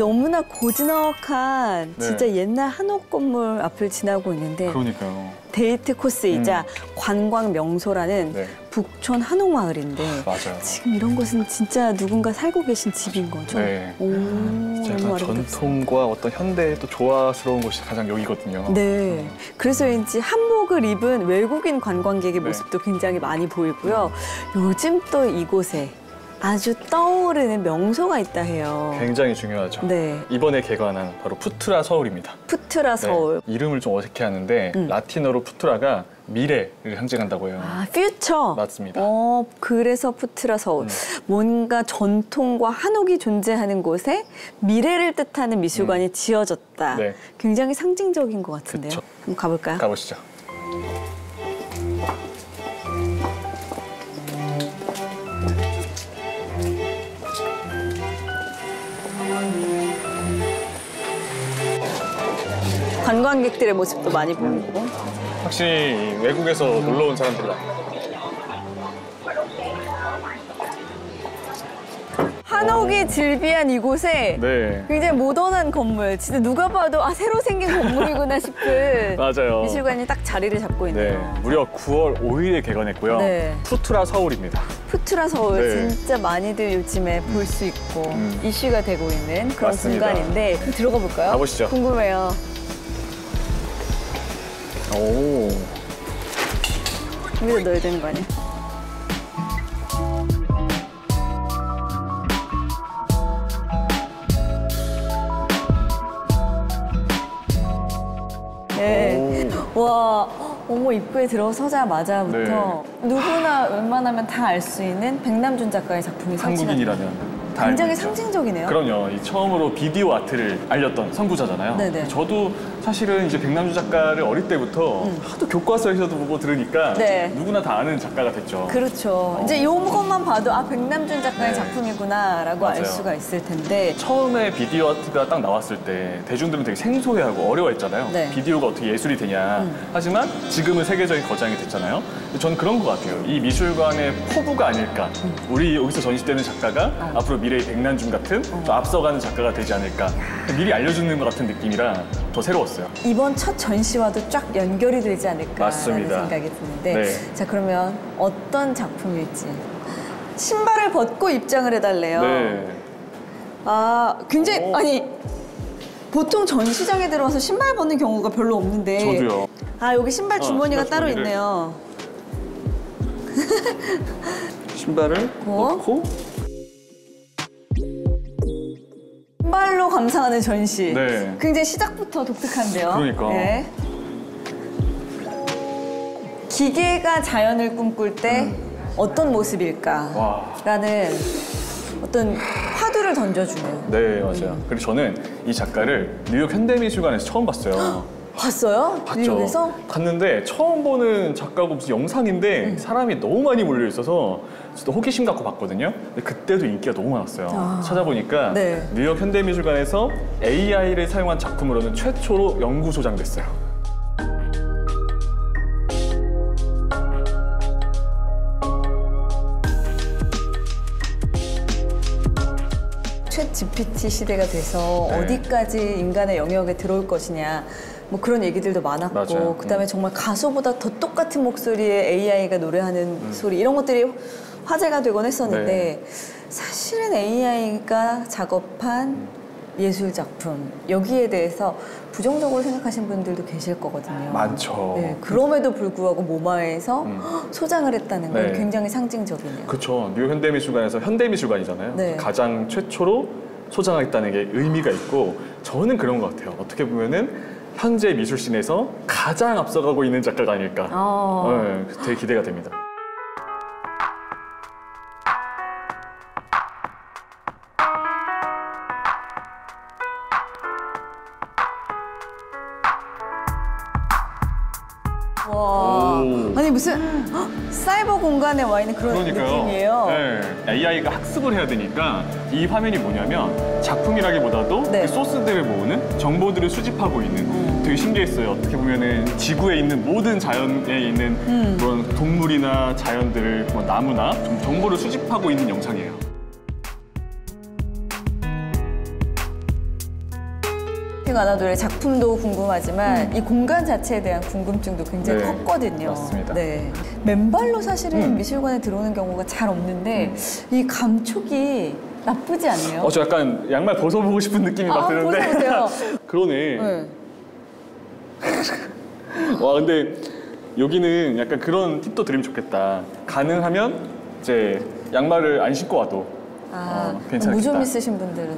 너무나 고즈넉한 네. 진짜 옛날 한옥 건물 앞을 지나고 있는데 그러니까요. 데이트 코스이자 관광 명소라는 네. 북촌 한옥마을인데 맞아요. 지금 이런 곳은 진짜 누군가 살고 계신 집인 거죠? 네. 오, 너무 약간 아름답습니다. 전통과 어떤 현대의 또 조화스러운 곳이 가장 여기거든요. 네, 그래서인지 한복을 입은 외국인 관광객의 네. 모습도 굉장히 많이 보이고요. 요즘 또 이곳에 아주 떠오르는 명소가 있다 해요. 굉장히 중요하죠. 네, 이번에 개관한 바로 푸트라 서울입니다. 푸트라 서울. 네, 이름을 좀 어색해하는데 라틴어로 푸트라가 미래를 상징한다고 해요. 아, 퓨처. 맞습니다. 그래서 푸트라 서울. 뭔가 전통과 한옥이 존재하는 곳에 미래를 뜻하는 미술관이 지어졌다. 네. 굉장히 상징적인 것 같은데요. 그쵸. 한번 가볼까요? 가보시죠. 관광객들의 모습도 많이 보이고. 확실히 외국에서 놀러 온 사람들 많아요. 한옥이 즐비한 이곳에 네. 굉장히 모던한 건물, 진짜 누가 봐도 아 새로 생긴 건물이구나 싶은 맞아요. 미술관이 딱 자리를 잡고 있네요. 네, 무려 9월 5일에 개관했고요. 네. 푸트라 서울입니다. 푸트라 서울 네. 진짜 많이들 요즘에 볼 수 있고 이슈가 되고 있는 그런 맞습니다. 공간인데 들어가 볼까요? 가보시죠. 궁금해요. 오. 여기다 넣어야 되는 거 아니야? 네. 와, 어머 입구에 들어서자마자부터 누구나 웬만하면 다 알 수 있는 백남준 작가의 작품이 설치가 한국인이라면 다 굉장히 알고 있죠. 상징적이네요. 그럼요. 이 처음으로 비디오 아트를 알렸던 선구자잖아요. 네네. 저도 사실은 이제 백남준 작가를 어릴 때부터 하도 교과서에서도 보고 들으니까 네. 누구나 다 아는 작가가 됐죠. 그렇죠. 이제 요것만 봐도 아 백남준 작가의 네. 작품이구나라고 알 맞아요. 수가 있을 텐데 처음에 비디오 아트가 딱 나왔을 때 대중들은 되게 생소해하고 어려워했잖아요. 네. 비디오가 어떻게 예술이 되냐. 하지만 지금은 세계적인 거장이 됐잖아요. 저는 그런 것 같아요. 이 미술관의 포부가 아닐까. 우리 여기서 전시되는 작가가 앞으로 미래의 백남준 같은 또 앞서가는 작가가 되지 않을까. 미리 알려주는 것 같은 느낌이라 더 새로웠어요. 이번 첫 전시와도 쫙 연결이 되지 않을까라는 맞습니다. 생각이 드는데 네. 자 그러면 어떤 작품일지 신발을 벗고 입장을 해달래요. 네. 아 굉장히 오. 아니 보통 전시장에 들어와서 신발 벗는 경우가 별로 없는데 저도요. 아 여기 신발 주머니가 신발 따로 주머니를. 있네요. 신발을 넣고 신발로 감상하는 전시. 네. 굉장히 시작부터 독특한데요. 그러니까. 네. 기계가 자연을 꿈꿀 때 어떤 모습일까? 와. 라는 어떤 화두를 던져주네요. 네, 맞아요. 그리고 저는 이 작가를 뉴욕 현대미술관에서 처음 봤어요. 봤어요? 봤죠. 뉴욕에서? 갔는데 처음 보는 작가고 무슨 영상인데 사람이 너무 많이 몰려 있어서 저도 호기심 갖고 봤거든요. 근데 그때도 인기가 너무 많았어요. 아. 찾아보니까 네. 뉴욕 현대미술관에서 AI를 사용한 작품으로는 최초로 영구 소장됐어요. 챗 GPT 시대가 돼서 네. 어디까지 인간의 영역에 들어올 것이냐 뭐 그런 얘기들도 많았고 맞아요. 그다음에 정말 가수보다 더 똑같은 목소리의 AI가 노래하는 소리 이런 것들이 화제가 되곤 했었는데 네. 사실은 AI가 작업한 예술 작품 여기에 대해서 부정적으로 생각하시는 분들도 계실 거거든요. 많죠. 네, 그럼에도 불구하고 모마에서 소장을 했다는 건 네. 굉장히 상징적이네요. 그렇죠. 뉴욕 현대미술관에서 현대미술관이잖아요. 네. 가장 최초로 소장했다는 게 의미가 있고 저는 그런 것 같아요. 어떻게 보면은 현재 미술씬에서 가장 앞서가고 있는 작가가 아닐까. 네, 되게 기대가 됩니다. 와, 오. 아니 무슨 헉, 사이버 공간에 와 있는 그런 느낌이에요. 네, AI가 학습을 해야 되니까 이 화면이 뭐냐면 작품이라기보다도 네. 그 소스들을 모으는 정보들을 수집하고 있는 되게 신기했어요. 어떻게 보면은 지구에 있는 모든 자연에 있는 그런 동물이나 자연들을 뭐 나무나 좀 정보를 수집하고 있는 영상이에요. 래픽 아나돌의 작품도 궁금하지만 이 공간 자체에 대한 궁금증도 굉장히 네, 컸거든요. 맞습니다. 네. 맨발로 사실은 미술관에 들어오는 경우가 잘 없는데 이 감촉이 나쁘지 않네요. 저 약간 양말 벗어보고 싶은 느낌이 막 드는데. 벗어보세요. 그러네. 네. 와, 근데 여기는 약간 그런 팁도 드리면 좋겠다. 가능하면 이제 양말을 안 신고 와도 괜찮겠다. 무좀 있으신 분들은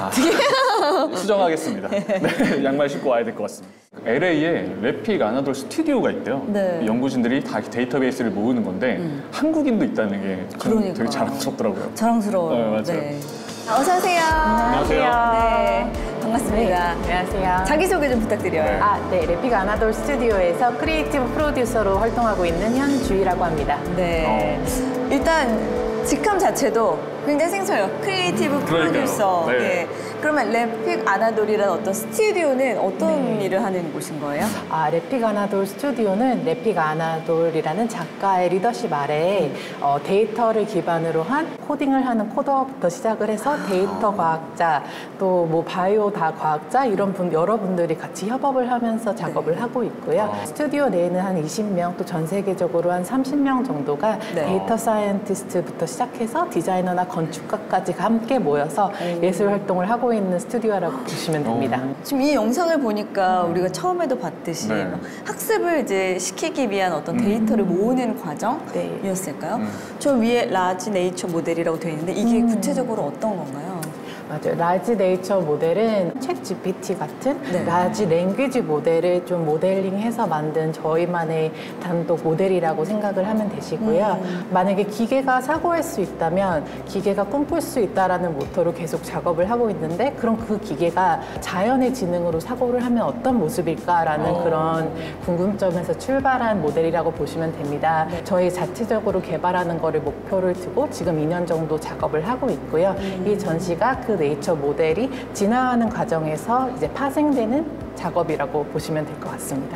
수정하겠습니다. 네, 양말 신고 와야 될 것 같습니다. LA에 래픽 아나돌 스튜디오가 있대요. 네. 연구진들이 다 데이터베이스를 모으는 건데 한국인도 있다는 게 그러니까. 되게 자랑스럽더라고요. 자랑스러워요. 네, 맞아요. 네. 어서 오세요. 안녕하세요. 네, 반갑습니다. 안녕하세요. 자기소개 좀 부탁드려요. 네. 래픽 아나돌 스튜디오에서 크리에이티브 프로듀서로 활동하고 있는 현주희라고 합니다. 네. 일단 직함 자체도 굉장히 생소해요. 크리에이티브 그러니까요. 프로듀서. 네. 네. 그러면 래픽 아나돌이라는 어떤 스튜디오는 어떤 일을 하는 곳인 거예요? 래픽 아나돌 스튜디오는 래픽 아나돌이라는 작가의 리더십 아래에 데이터를 기반으로 한 코딩을 하는 코더부터 시작을 해서 데이터 과학자, 또 뭐 바이오 다 과학자 이런 여러분들이 같이 협업을 하면서 작업을 하고 있고요. 스튜디오 내에는 한 20명, 또 전 세계적으로 한 30명 정도가 데이터 사이언티스트부터 시작해서 디자이너나 건축가까지 함께 모여서 예술 활동을 하고 있는 스튜디오라고 보시면 됩니다. 지금 이 영상을 보니까 우리가 처음에도 봤듯이 네. 막 학습을 이제 시키기 위한 어떤 데이터를 모으는 과정이었을까요? 네. 저 위에 라지 네이처 모델이라고 되어 있는데 이게 구체적으로 어떤 건가요? 맞아요. 라지 네이처 모델은 챗 GPT 같은 네. 라지 랭귀지 모델을 좀 모델링해서 만든 저희만의 단독 모델이라고 생각을 하면 되시고요. 만약에 기계가 사고할 수 있다면 기계가 꿈꿀 수 있다라는 모토로 계속 작업을 하고 있는데 그럼 그 기계가 자연의 지능으로 사고를 하면 어떤 모습일까라는 그런 궁금점에서 출발한 모델이라고 보시면 됩니다. 저희 자체적으로 개발하는 거를 목표를 두고 지금 2년 정도 작업을 하고 있고요. 이 전시가 그 네이처 모델이 진화하는 과정에서 이제 파생되는 작업이라고 보시면 될 것 같습니다.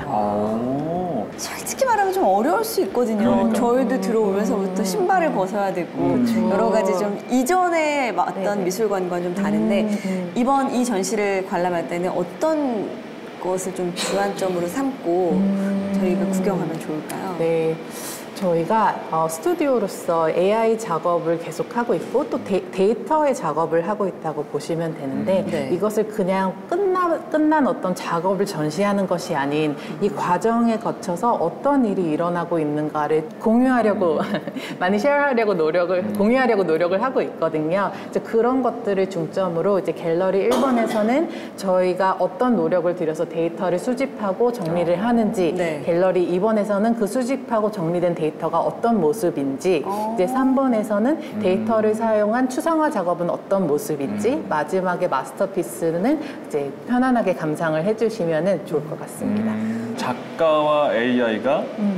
솔직히 말하면 좀 어려울 수 있거든요. 그러니까. 저희도 들어오면서부터 신발을 벗어야 되고 여러 가지 좀 이전에 왔던 미술관과는 좀 다른데 이번 이 전시를 관람할 때는 어떤 것을 좀 주안점으로 삼고 저희가 구경하면 좋을까요? 네. 저희가 스튜디오로서 AI 작업을 계속하고 있고 또 데이터의 작업을 하고 있다고 보시면 되는데 네. 이것을 그냥 끝난 어떤 작업을 전시하는 것이 아닌 이 과정에 거쳐서 어떤 일이 일어나고 있는가를 공유하려고 많이 쉐어하려고 공유하려고 노력을 하고 있거든요. 이제 그런 것들을 중점으로 이제 갤러리 1번에서는 저희가 어떤 노력을 들여서 데이터를 수집하고 정리를 하는지 네. 갤러리 2번에서는 그 수집하고 정리된 데이터가 어떤 모습인지 이제 3번에서는 데이터를 사용한 추상화 작업은 어떤 모습인지 마지막에 마스터피스는 이제 편안하게 감상을 해주시면 좋을 것 같습니다. 작가와 AI가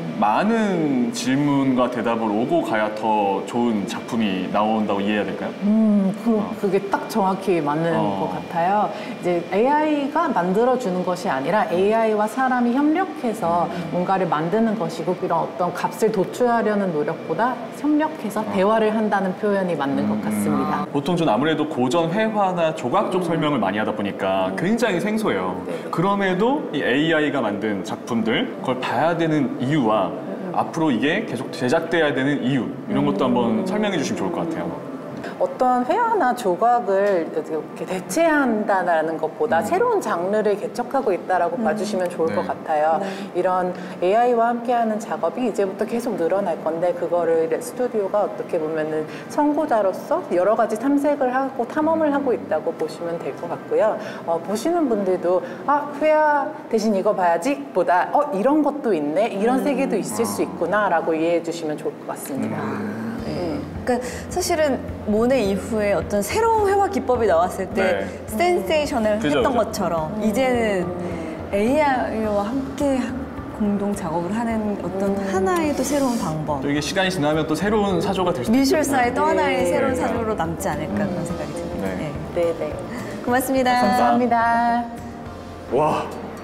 많은 질문과 대답을 오고 가야 더 좋은 작품이 나온다고 이해해야 될까요? 그게 딱 정확히 맞는 것 같아요. 이제 AI가 만들어주는 것이 아니라 AI와 사람이 협력해서 뭔가를 만드는 것이고 이런 어떤 값을 도출하려는 노력보다 협력해서 대화를 한다는 표현이 맞는 것 같습니다. 보통 전 아무래도 고전 회화나 조각적 설명을 많이 하다 보니까 굉장히 생소해요. 그럼에도 이 AI가 만든 작품들 그걸 봐야 되는 이유와 앞으로 이게 계속 제작돼야 되는 이유 이런 것도 한번 설명해 주시면 좋을 것 같아요. 어떤 회화나 조각을 이렇게 대체한다는 것보다 새로운 장르를 개척하고 있다라고 봐주시면 좋을 것 같아요. 이런 AI와 함께하는 작업이 이제부터 계속 늘어날 건데 그거를 스튜디오가 어떻게 보면은 선구자로서 여러 가지 탐색을 하고 탐험을 하고 있다고 보시면 될 것 같고요. 보시는 분들도 회화 대신 이거 봐야지 보다 이런 것도 있네 이런 세계도 있을 수 있구나라고 이해해 주시면 좋을 것 같습니다. 그러니까 사실은 모네 이후에 어떤 새로운 회화 기법이 나왔을 때 센세이션을 그죠, 했던 그죠. 것처럼 이제는 AI와 함께 공동 작업을 하는 어떤 하나의 또 새로운 방법. 또 이게 시간이 지나면 또 새로운 사조가 될 수도 미술사의 또 하나의 네. 새로운 사조로 남지 않을까 그런 생각이 듭니다. 네. 네네. 고맙습니다. 감사합니다. 와,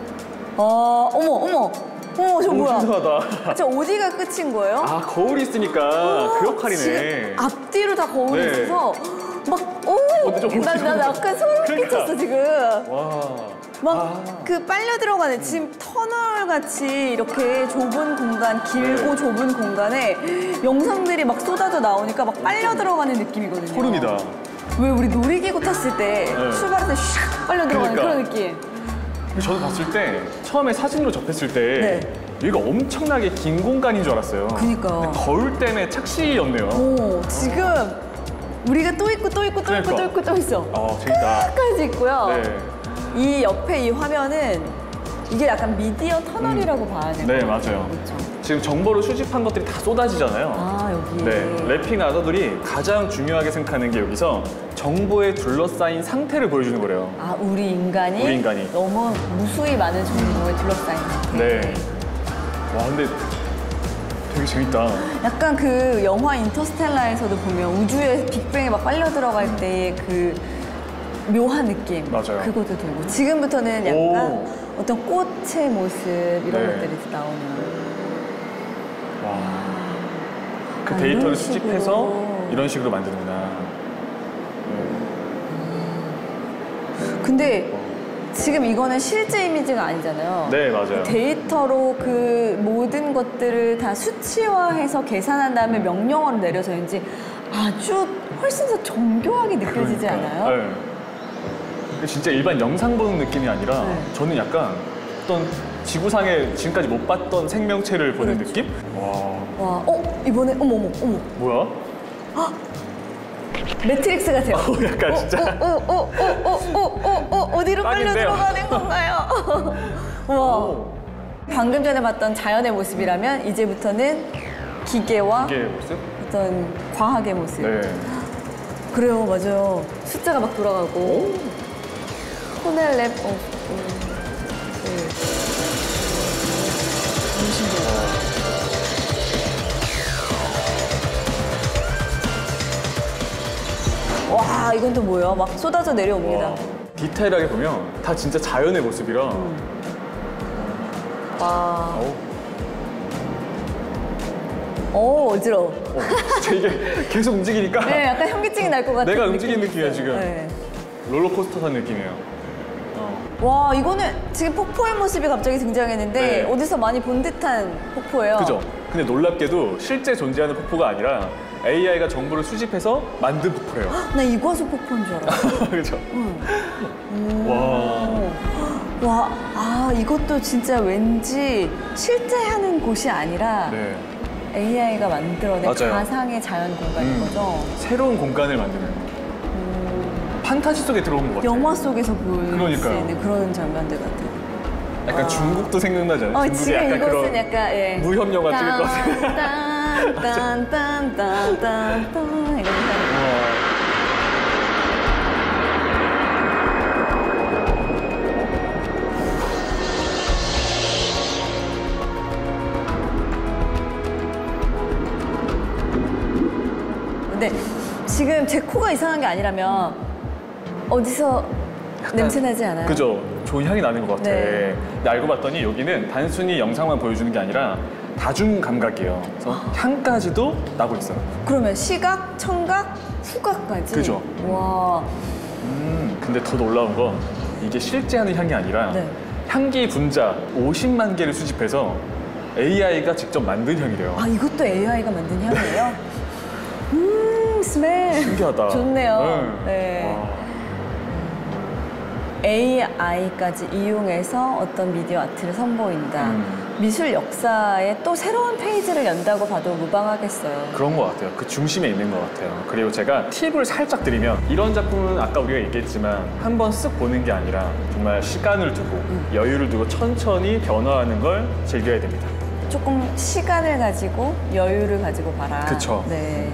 어머, 저 뭐야? 신선하다. 저 어디가 끝인 거예요? 아, 거울이 있으니까 그 역할이네. 지금 앞뒤로 다 거울이 네. 있어서 막, 근데 좀 나 약간 소름 그러니까. 끼쳤어, 지금. 와. 막 그 빨려 들어가는 지금 터널 같이 이렇게 좁은 공간, 길고 네. 좁은 공간에 영상들이 막 쏟아져 나오니까 막 빨려 들어가는 느낌이거든요. 소름이다. 왜 우리 놀이기구 탔을 때 네. 출발할 때 샥 빨려 들어가는 그러니까. 그런 느낌. 저도 봤을 때 처음에 사진으로 접했을 때 네. 여기가 엄청나게 긴 공간인 줄 알았어요. 그니까. 근데 거울 때문에 착시였네요. 오, 지금 우리가 또 있고 또 있고 또 있고 또 그러니까. 있고 또 있어. 재밌다. 끝까지 있고요. 네. 이 옆에 이 화면은 이게 약간 미디어 터널이라고 봐야 되나요? 네, 맞아요. 그렇죠. 지금 정보를 수집한 것들이 다 쏟아지잖아요. 아, 여기. 네, 래핑 아더들이 가장 중요하게 생각하는 게 여기서 정보에 둘러싸인 상태를 보여주는 거래요. 아, 우리 인간이 너무 무수히 많은 정보에 둘러싸인 상태. 네. 와, 근데 되게 재밌다. 약간 그 영화 인터스텔라에서도 보면 우주의 빅뱅에 막 빨려 들어갈 때의 그 묘한 느낌. 맞아요. 그것도 들고. 지금부터는 약간 오. 어떤 꽃의 모습 이런 네. 것들이 나오는. 와. 그 아, 데이터를 이런 수집해서 식으로. 이런 식으로 만드는구나. 근데 지금 이거는 실제 이미지가 아니잖아요. 네, 맞아요. 데이터로 그 모든 것들을 다 수치화해서 계산한 다음에 명령어를 내려서인지 아주 훨씬 더 정교하게 느껴지지 그러니까요. 않아요? 네. 진짜 일반 영상 보는 느낌이 아니라 네. 저는 약간 어떤 지구상에 지금까지 못 봤던 생명체를 보는 그렇죠. 느낌? 와, 와, 이번에 어머. 뭐야? 매트릭스 같아요. 약간 진짜. 어디로 빨려 딱인데요. 들어가는 건가요? 와. 오. 방금 전에 봤던 자연의 모습이라면 이제부터는 기계와 이게 모습? 어떤 과학의 모습. 네. 그래요, 맞아요. 숫자가 막 돌아가고. 코넬 랩, 너무 신기해요. 와, 이건 또 뭐예요? 막 쏟아져 내려옵니다. 와, 디테일하게 보면 다 진짜 자연의 모습이라. 와, 어지러워. 진짜 이게 계속 움직이니까 네, 약간 현기증이 날 것 같은 내가 느낌이 움직이는 느낌이야, 있어요. 지금. 네. 롤러코스터 탄 느낌이에요. 와, 이거는 지금 폭포의 모습이 갑자기 등장했는데 네. 어디서 많이 본 듯한 폭포예요. 그죠? 근데 놀랍게도 실제 존재하는 폭포가 아니라 AI가 정보를 수집해서 만든 폭포래요. 나 이과수 폭포인 줄 알았어. 그죠? 와. 와, 이것도 진짜 왠지 실제 하는 곳이 아니라 네. AI가 만들어낸 맞아요. 가상의 자연 공간인 거죠. 새로운 공간을 만드는. 판타지 속에 들어온 것 같아요. 영화 속에서 볼 수 그러니까요. 있는 그런 장면들 같아요. 약간 중국도 생각나잖아요. 중국이 지금 약간 이것은 그런 약간 예. 무협 영화 찍을 것 같아요. 딴딴딴딴딴딴 이거 근데 지금 제 코가 이상한 게 아니라면 어디서 냄새 나지 않아요? 그죠? 좋은 향이 나는 것 같아. 네. 근데 알고 봤더니 여기는 단순히 영상만 보여주는 게 아니라 다중 감각이에요. 그래서 향까지도 나고 있어요. 그러면 시각, 청각, 후각까지? 그죠. 와. 근데 더 놀라운 건 이게 실제 하는 향이 아니라 네. 향기 분자 50만 개를 수집해서 AI가 직접 만든 향이래요. 이것도 AI가 만든 향이에요? 스멜. 신기하다. 좋네요. 네. 와. AI까지 이용해서 어떤 미디어 아트를 선보인다. 미술 역사에 또 새로운 페이지를 연다고 봐도 무방하겠어요. 그런 것 같아요. 그 중심에 있는 것 같아요. 그리고 제가 팁을 살짝 드리면 이런 작품은 아까 우리가 얘기했지만 한 번 쓱 보는 게 아니라 정말 시간을 두고 여유를 두고 천천히 변화하는 걸 즐겨야 됩니다. 조금 시간을 가지고 여유를 가지고 봐라. 그쵸. 네.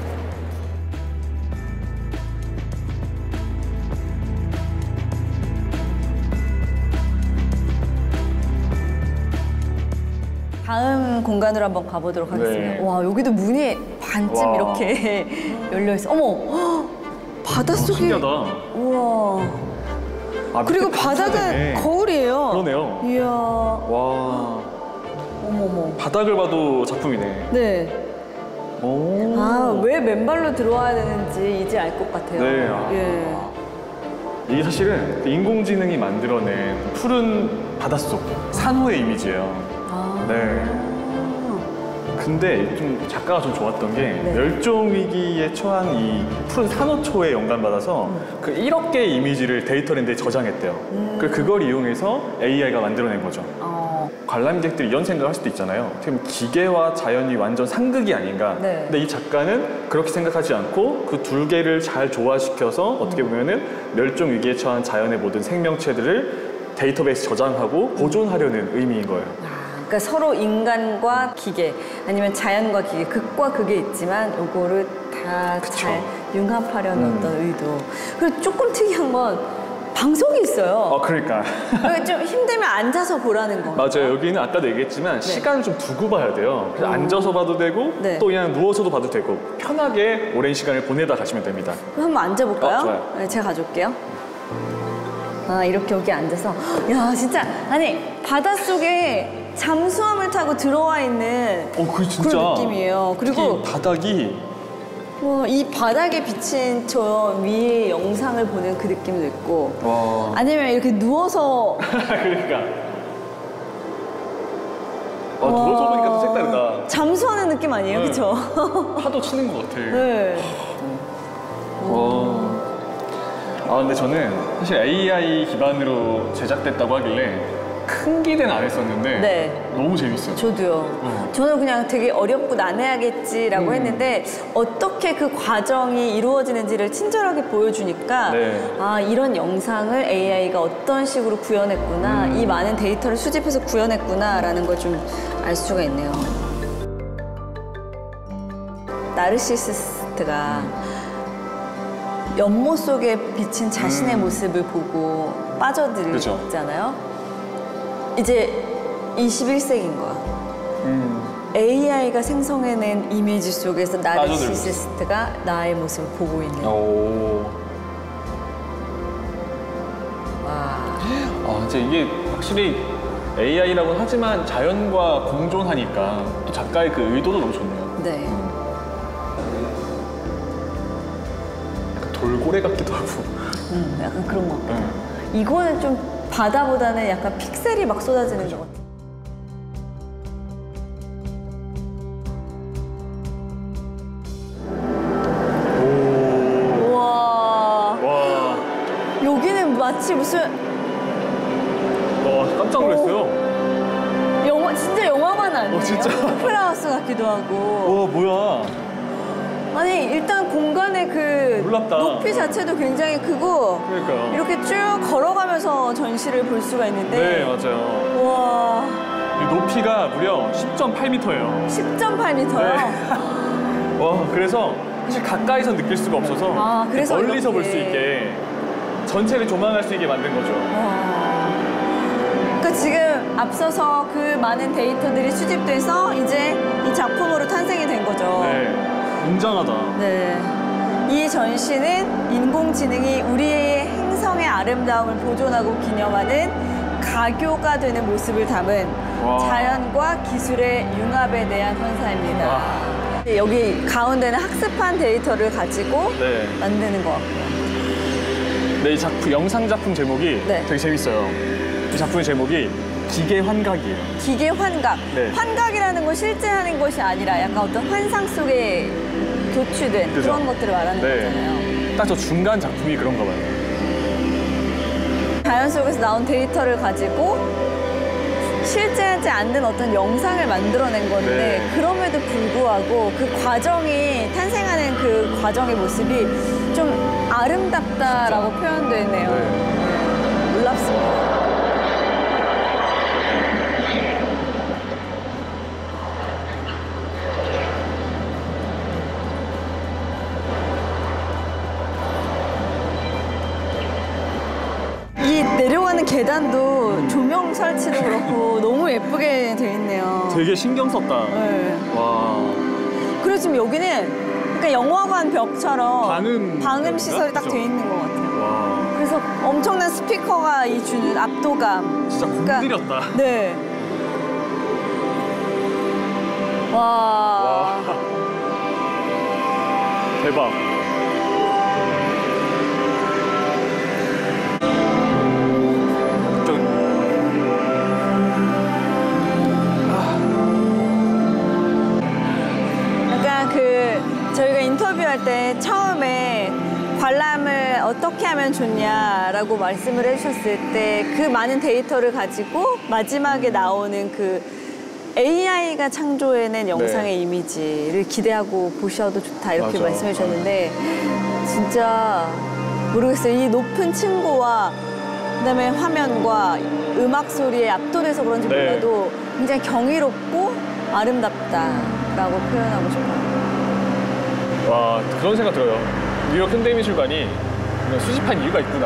다음 공간으로 한번 가보도록 하겠습니다. 네. 와, 여기도 문이 반쯤 와. 이렇게 열려있어. 어머! 헉! 바닷속이. 신기하다. 우와. 그리고 밑에 바닥은 반사되네. 거울이에요. 그러네요. 이야. 와, 어머머. 바닥을 봐도 작품이네. 네. 오. 왜 맨발로 들어와야 되는지 이제 알 것 같아요. 네. 예. 이게 사실은 인공지능이 만들어낸 푸른 바닷속, 산호의 이미지예요. 네. 근데 좀 작가가 좀 좋았던 게 네. 멸종 위기에 처한 이 푸른 산호초에 영감받아서 그 1억 개의 이미지를 데이터랜드에 저장했대요. 그걸 이용해서 AI가 만들어낸 거죠. 관람객들이 이런 생각을 할 수도 있잖아요. 어떻게 보면 기계와 자연이 완전 상극이 아닌가. 네. 근데 이 작가는 그렇게 생각하지 않고 그 두 개를 잘 조화시켜서 어떻게 보면은 멸종 위기에 처한 자연의 모든 생명체들을 데이터베이스 저장하고 보존하려는 의미인 거예요. 그러니까 서로 인간과 기계 아니면 자연과 기계 극과 극이 있지만 요거를 다 잘 융합하려는 어떤 의도. 그리고 조금 특이한 건 방석이 있어요. 그러니까. 좀 힘들면 앉아서 보라는 거. 맞아요. 여기는 아까도 얘기했지만 시간을 좀 두고 봐야 돼요. 그래서 앉아서 봐도 되고 네. 또 그냥 누워서도 봐도 되고 편하게 오랜 시간을 보내다 가시면 됩니다. 그럼 한번 앉아볼까요? 좋아요. 네, 제가 가져올게요. 이렇게 여기 앉아서. 야, 진짜. 아니, 바닷속에 잠수함을 타고 들어와 있는 그게 진짜 그런 느낌이에요. 그리고 특히 바닥이 이 바닥에 비친 저 위에 영상을 보는 그 느낌도 있고 와. 아니면 이렇게 누워서 그러니까 누워서 보니까 또 색다르다. 잠수하는 느낌 아니에요? 네. 그쵸? 파도 치는 것 같아. 네. 근데 저는 사실 AI 기반으로 제작됐다고 하길래 큰 기대는 안 했었는데 네. 너무 재밌어요. 저도요. 저는 그냥 되게 어렵고 난해하겠지라고 했는데 어떻게 그 과정이 이루어지는지를 친절하게 보여주니까 네. 이런 영상을 AI가 어떤 식으로 구현했구나, 이 많은 데이터를 수집해서 구현했구나라는 걸 좀 알 수가 있네요. 나르시시스트가 연못 속에 비친 자신의 모습을 보고 빠져들잖아요. 이제 21세기인 거야. AI가 생성해낸 이미지 속에서 나르시시스트가 나의 모습을 보고 있는. 와. 이제 이게 확실히 AI라고 하지만 자연과 공존하니까 또 작가의 그 의도도 너무 좋네요. 네. 약간 돌고래 같기도 하고. 약간 그런 거 같아요. 이거는 좀 바다보다는 약간 픽셀이 막 쏟아지는 것 같아요. 우와. 여기는 마치 무슨 깜짝 놀랐어요. 진짜 영화관 아니에요? 진짜? 오페라 하우스 같기도 하고. 뭐야. 아니 일단 공간의 그 놀랍다. 높이 자체도 굉장히 크고 그러니까요. 이렇게 쭉 걸어가면서 전시를 볼 수가 있는데 네, 맞아요. 와. 이 높이가 무려 10.8m예요. 10.8m요? 와, 그래서 사실 가까이서 느낄 수가 없어서 그래서 멀리서 볼 이렇게. 수 있게 전체를 조망할 수 있게 만든 거죠. 그러니까 지금 앞서서 그 많은 데이터들이 수집돼서 이제 이 작품으로 탄생이 된 거죠. 네, 웅장하다. 네. 이 전시는 인공지능이 우리의 행성의 아름다움을 보존하고 기념하는 가교가 되는 모습을 담은 자연과 기술의 융합에 대한 현사입니다. 여기 가운데는 학습한 데이터를 가지고 만드는 것 같고요. 네, 이 영상 작품 제목이 되게 재밌어요. 이 작품의 제목이 기계 환각이에요. 기계 환각. 네. 환각이라는 건 실제 하는 것이 아니라 약간 어떤 환상 속에 도취된 그런 것들을 말하는 거잖아요. 딱 저 중간 작품이 그런가 봐요. 자연 속에서 나온 데이터를 가지고 실제하지 않는 어떤 영상을 만들어낸 건데 그럼에도 불구하고 그 과정이 탄생하는 그 과정의 모습이 좀 아름답다라고 표현되네요. 놀랍습니다. 이 내려가는 계단도 조명 설치도 그렇고 너무 예쁘게 돼 있네요. 되게 신경 썼다. 네. 와. 그리고 지금 여기는 그러니까 영화관 벽처럼 방음 시설이 딱 돼 있는 것 같아요. 와. 그래서 엄청난 스피커가 이 주는 압도감. 진짜 공들였다. 네. 와. 대박. 인터뷰할 때 처음에 관람을 어떻게 하면 좋냐라고 말씀을 해주셨을 때 그 많은 데이터를 가지고 마지막에 나오는 그 AI가 창조해낸 영상의 이미지를 기대하고 보셔도 좋다 이렇게 맞아. 말씀해 주셨는데 진짜 모르겠어요. 이 높은 층고와 그다음에 화면과 음악 소리에 압도돼서 그런지 몰라도 굉장히 경이롭고 아름답다라고 표현하고 싶어요. 와, 그런 생각 들어요. 뉴욕 현대미술관이 그냥 수집한 이유가 있구나.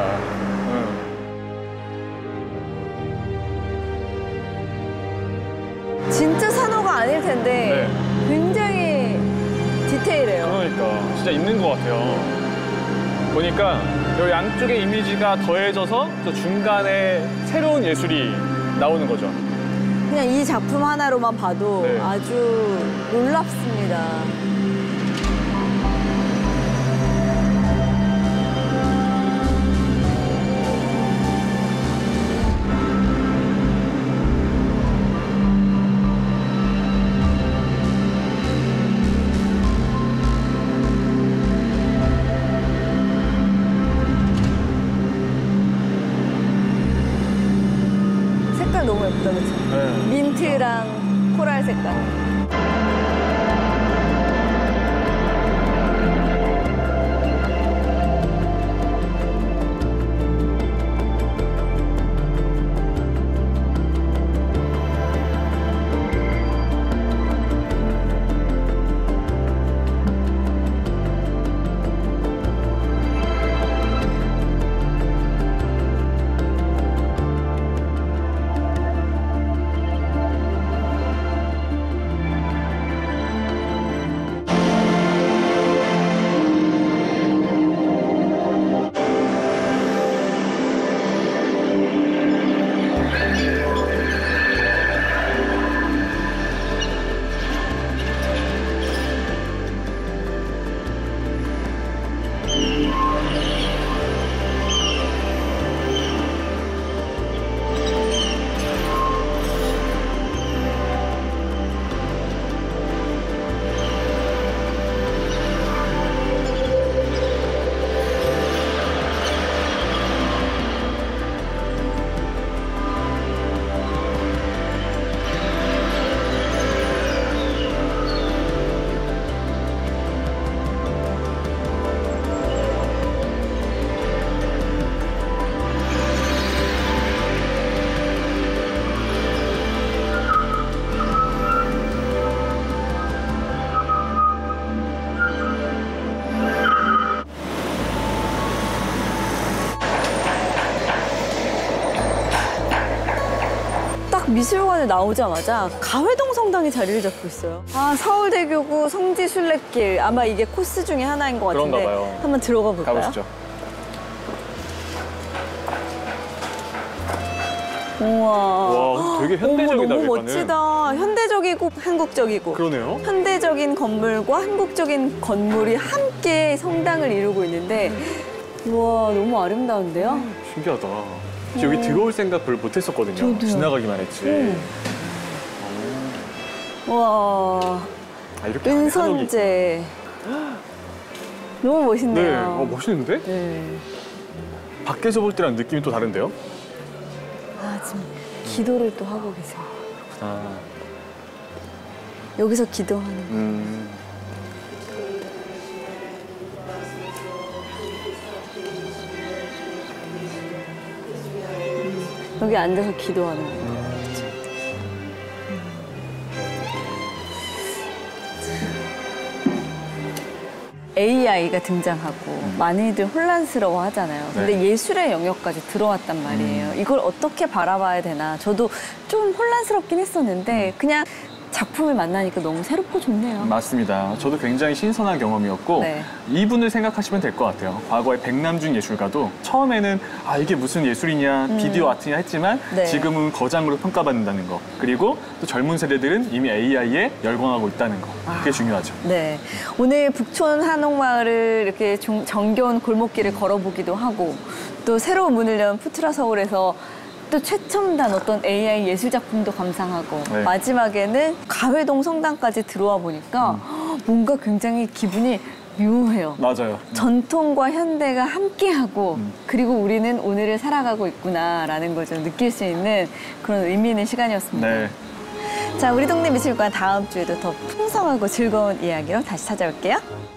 진짜 산호가 아닐 텐데 굉장히 디테일해요. 그러니까 진짜 있는 것 같아요. 보니까 이 양쪽의 이미지가 더해져서 저 중간에 새로운 예술이 나오는 거죠. 그냥 이 작품 하나로만 봐도 아주 놀랍습니다. 색깔 너무 예쁘다, 그쵸? 민트랑 코랄 색깔. 미술관에 나오자마자 가회동 성당이 자리를 잡고 있어요. 아, 서울대교구 성지순례길. 아마 이게 코스 중에 하나인 것 같은데. 그런가 봐요. 한번 들어가 볼까요? 가보시죠. 우와. 와, 되게 현대적이다, 어머, 너무 외관은. 멋지다. 현대적이고 한국적이고. 그러네요. 현대적인 건물과 한국적인 건물이 함께 성당을 이루고 있는데 우와, 너무 아름다운데요? 신기하다. 여기 들어올 생각 별로 못했었거든요. 저도요. 지나가기만 했지. 우와. 아, 이렇게 안에 한옥이 은선재. 너무 멋있네요. 네, 멋있는데? 네. 밖에서 볼 때랑 느낌이 또 다른데요? 아, 지금 기도를 또 하고 계세요. 아, 여기서 기도하는. 여기 앉아서 기도하는 거예요. AI가 등장하고 많이들 혼란스러워 하잖아요. 근데 예술의 영역까지 들어왔단 말이에요. 이걸 어떻게 바라봐야 되나. 저도 좀 혼란스럽긴 했었는데 그냥 작품을 만나니까 너무 새롭고 좋네요. 맞습니다. 저도 굉장히 신선한 경험이었고 네. 이분을 생각하시면 될 것 같아요. 과거에 백남준 예술가도 처음에는 아 이게 무슨 예술이냐 비디오 아트냐 했지만 네. 지금은 거장으로 평가받는다는 거. 그리고 또 젊은 세대들은 이미 AI에 열광하고 있다는 거. 그게 중요하죠. 네. 오늘 북촌 한옥마을을 이렇게 정겨운 골목길을 걸어보기도 하고 또 새로운 문을 연 푸트라 서울에서 또 최첨단 어떤 AI 예술 작품도 감상하고 네. 마지막에는 가회동 성당까지 들어와 보니까 뭔가 굉장히 기분이 묘해요. 맞아요. 전통과 현대가 함께하고 그리고 우리는 오늘을 살아가고 있구나라는 걸 좀 느낄 수 있는 그런 의미 있는 시간이었습니다. 네. 자, 우리 동네 미술관 다음 주에도 더 풍성하고 즐거운 이야기로 다시 찾아올게요.